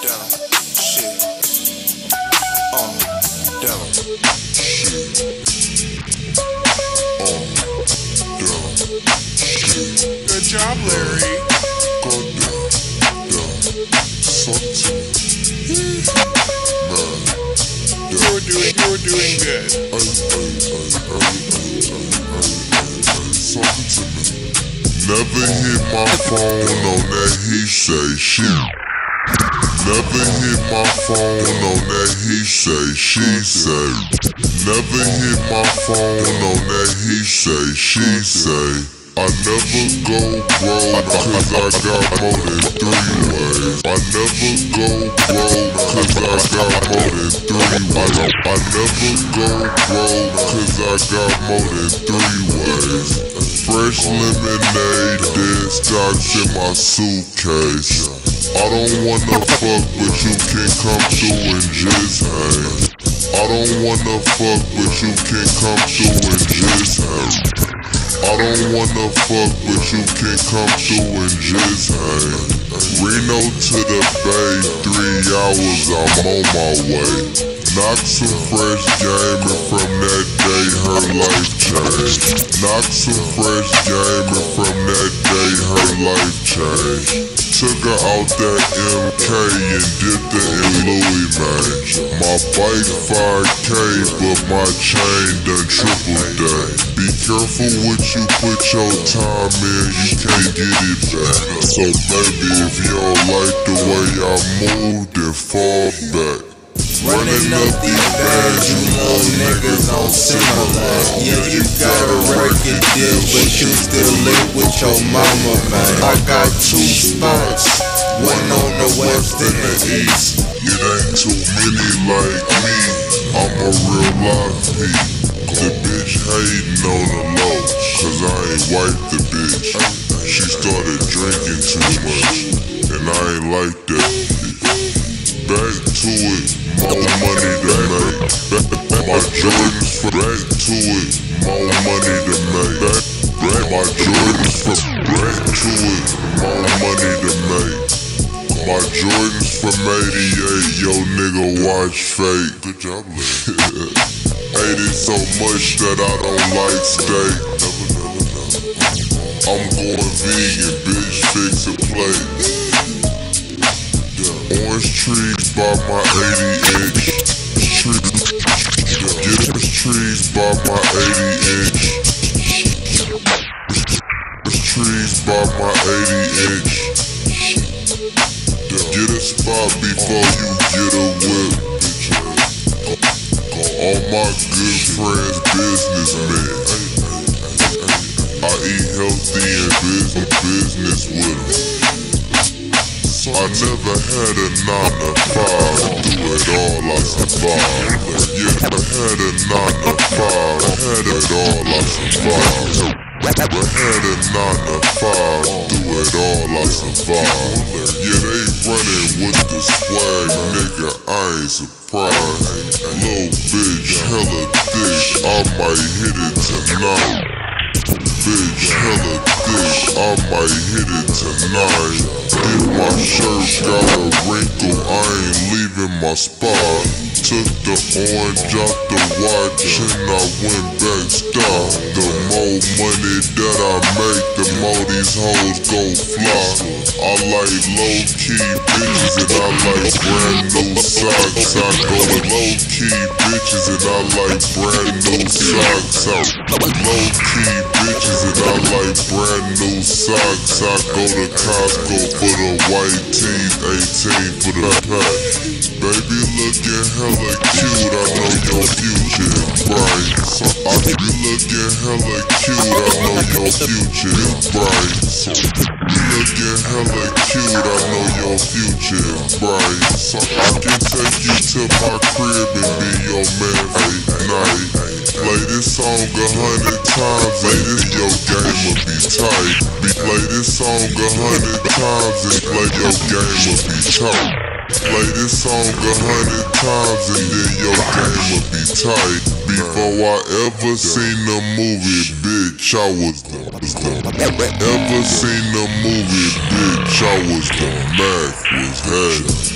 down, shit. Down, shit. Down, shit. Good job, Larry. Go down, something. Man, You're doing good. Something to me. Never hit my phone on that he say shit. Never hit my phone on that he say, she say. Never hit my phone on that he say, she say. I never go broke cause I got more than 3 ways. I never go broke cause I got more than 3 ways. I never go broke cause I got more than 3 ways. Fresh lemonade, dead stocks in my suitcase. I don't wanna fuck, but you can come through and just hang. I don't wanna fuck, but you can come through and just hang. I don't wanna fuck, but you can come through and just hang. Reno to the Bay, 3 hours, I'm on my way. Knock some fresh game and from that day her life changed. Knock some fresh game and from that day her life changed. Took her out that MK and dipped her in Louis, man. My bike 5K, but my chain done triple that. Be careful what you put your time in, you can't get it back. So baby, if you don't like the way I move, then fall back. Running up these bags, you little niggas on similar. Yeah, you got a record deal, but you still live with your mama, man. I got 2 spots, one on the west and the east. It ain't too many like me, I'm a real live peep. The bitch hating on the low, cause I ain't wiped the bitch. She started drinking too much, and I ain't like that. Back to it, more money to make. My Jordans from back to it, more money to make. My Jordans from back to it, more money to make. My Jordans from 88, yo nigga watch fake. Good job, Larry. Ate it so much that I don't like steak. I'm going vegan, bitch, fix a plate. Orange trees by my 80-inch. Get us trees by my 80-inch. Trees by my 80-inch. Get a spot before you get a whip. All my good friends businessmen. I eat healthy and business with them. I never had a 9 to 5, do it all I survived. Yeah, I had a 9 to 5, had it all I survived. Never had a 9 to 5, do it all I survived. Yeah, they running with the swag, nigga, I ain't surprised. Little bitch, hella thick, I might hit it tonight. Bitch, hella thick, I might hit it tonight. If my shirt got a wrinkle, I ain't leaving my spot. Took the orange out the watch and I went back stop. The more money that I make, the more these hoes go fly. I like low-key bitches and I like brand new socks. I go low-key bitches and I like brand new socks. Low-key bitches and I like brand new socks. I go to Costco for the white tees, 18 for the pack. Baby looking hella cute, I know your future is bright. You looking hella cute, I know your future is bright. You looking hella cute, I know your future is bright. I can take you to my crib and be your man for night. Play this song 100 times and your game will be tight. Play this song 100 times and play your game will be tight. Play this song 100 times and then your game will be tight. Before I ever seen the movie, bitch, I was the Ever seen the movie, bitch, I was the Mac was head.